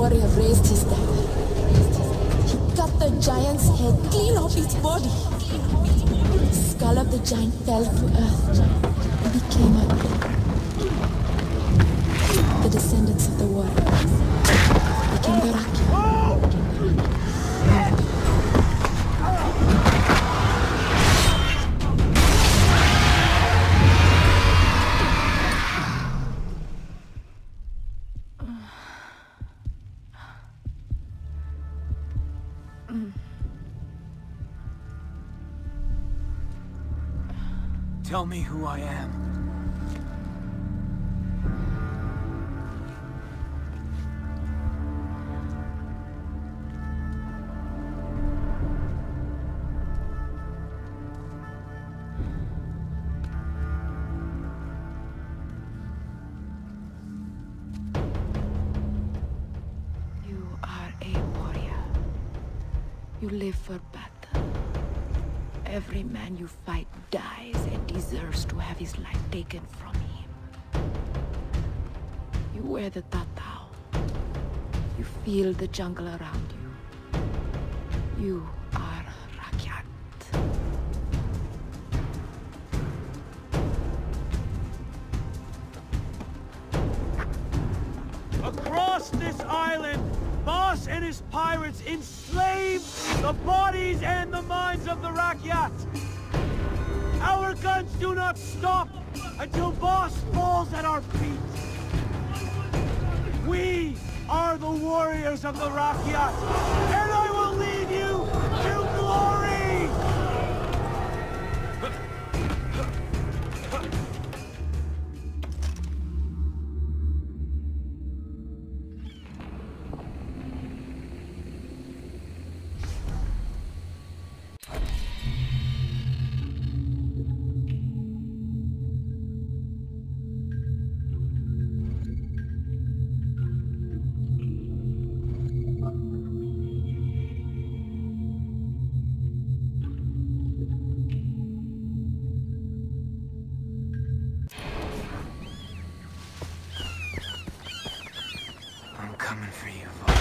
warrior raised his dagger. He cut the giant's head clean off its body. The skull of the giant fell to earth and became a... The descendants of the warriors became the Rakyat. Tell me who I am. You are a warrior. You live for battle. Every man you fight dies and deserves to have his life taken from him. You wear the tatau. You feel the jungle around you. You are Rakyat. Across this island, Boss and his pirates enslave the bodies and the minds of the Rakyat. Our guns do not stop until Boss falls at our feet. We are the warriors of the Rakyat, and I will lead you to glory! Coming for you, Vaughn.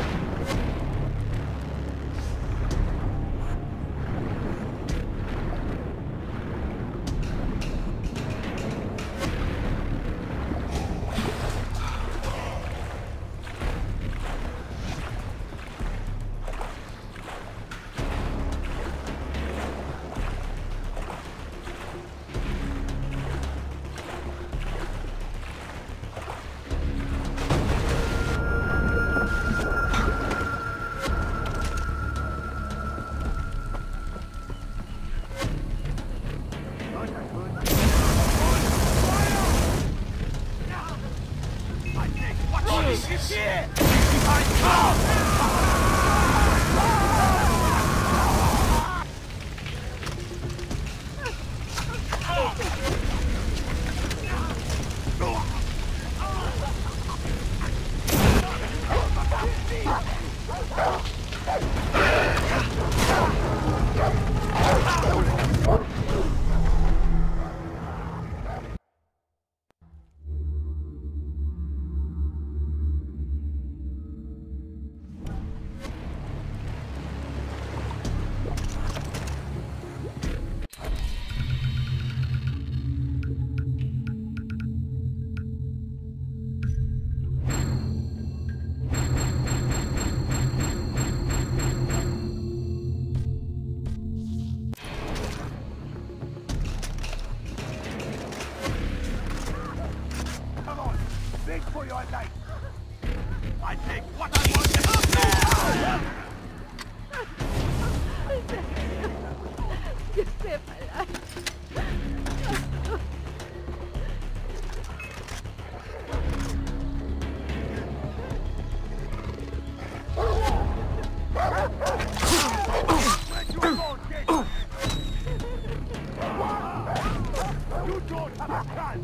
For your life. I take what I want. You saved my life. You don't have a gun.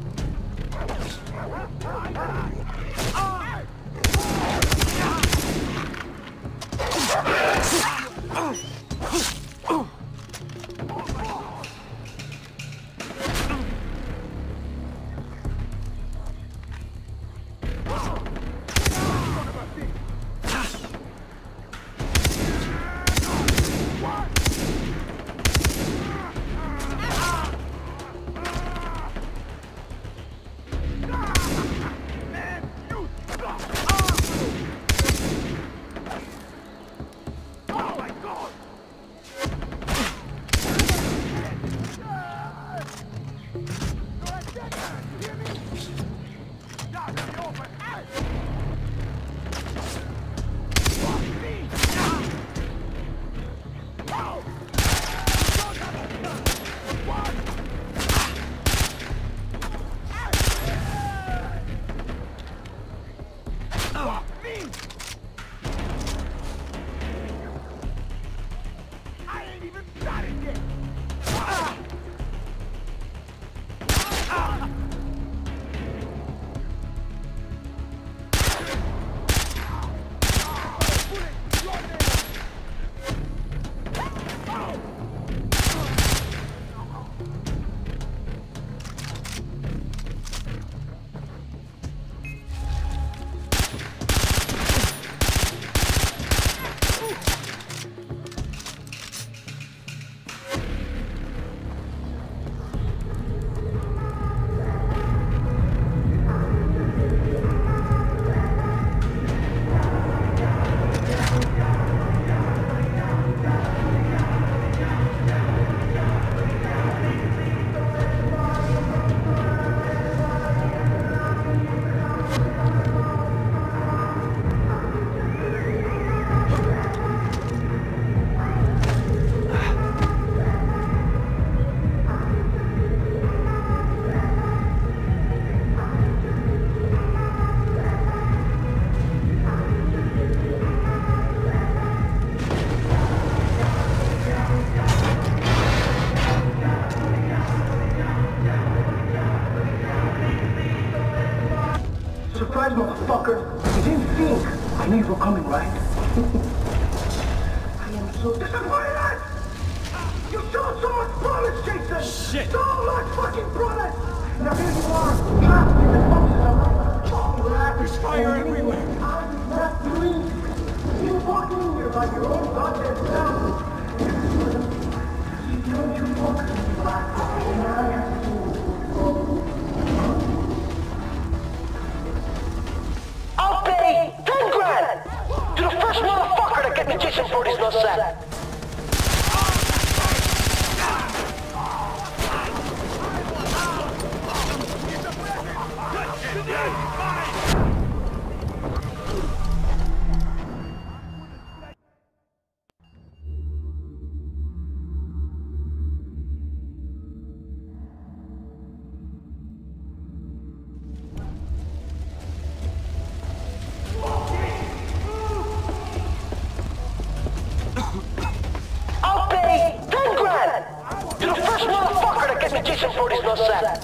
I knew you were coming, right? I am so disappointed! You showed so much promise, Jason! Shit! So much fucking promise! Now here you are, trapped in the boxes of life. There's fire everywhere! I'm not doing it. You walking in here like your own goddamn self. Don't you fuck black I'll pay 10 grand to the first motherfucker that gets the Jason Voorhees not set. I'll pay 10 grand to the first motherfucker that gets the Jason Voorhees not set.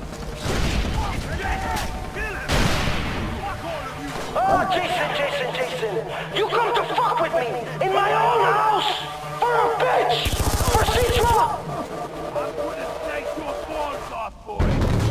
Oh, Jason, you come to fuck with me in my own house for a bitch, for Citra. I'm gonna take your balls off, boy!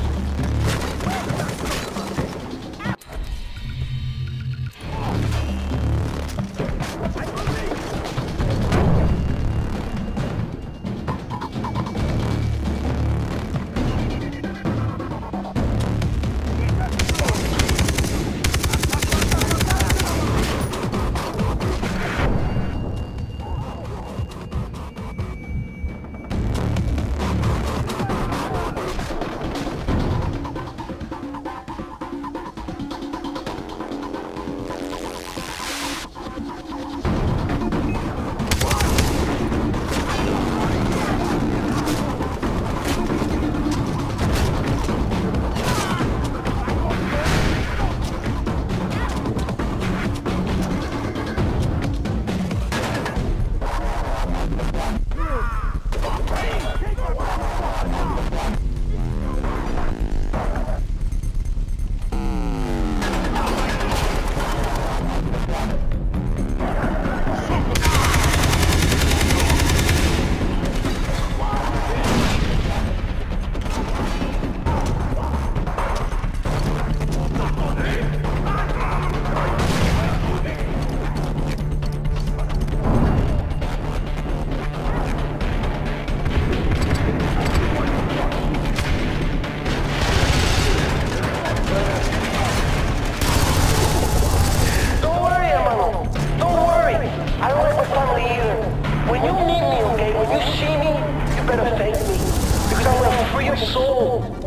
When you need me, okay, when you see me, you better thank me, because I'm gonna free your soul.